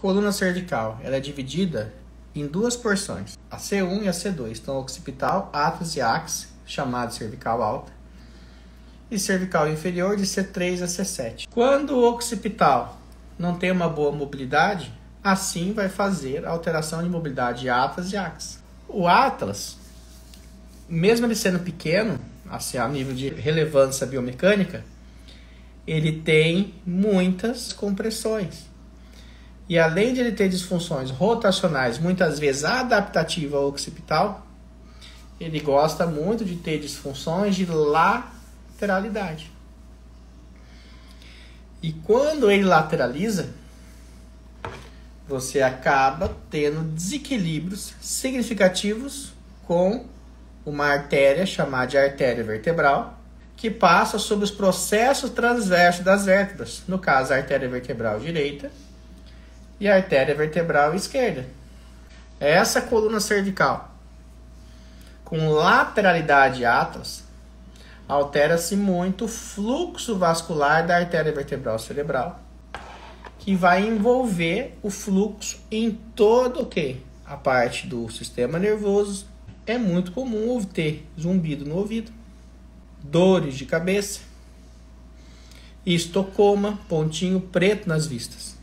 Coluna cervical, ela é dividida em duas porções, a C1 e a C2. Então, occipital, atlas e axis, chamado cervical alta, e cervical inferior de C3 a C7. Quando o occipital não tem uma boa mobilidade, assim vai fazer a alteração de mobilidade de atlas e axis. O atlas, mesmo ele sendo pequeno, assim, a nível de relevância biomecânica, ele tem muitas compressões. E além de ele ter disfunções rotacionais, muitas vezes adaptativas ao occipital, ele gosta muito de ter disfunções de lateralidade. E quando ele lateraliza, você acaba tendo desequilíbrios significativos com uma artéria chamada de artéria vertebral, que passa sobre os processos transversos das vértebras, no caso a artéria vertebral direita e a artéria vertebral esquerda. Essa coluna cervical, com lateralidade atlas, altera-se muito o fluxo vascular da artéria vertebral cerebral, que vai envolver o fluxo em todo o que? A parte do sistema nervoso. É muito comum ter zumbido no ouvido, dores de cabeça, estocoma, pontinho preto nas vistas.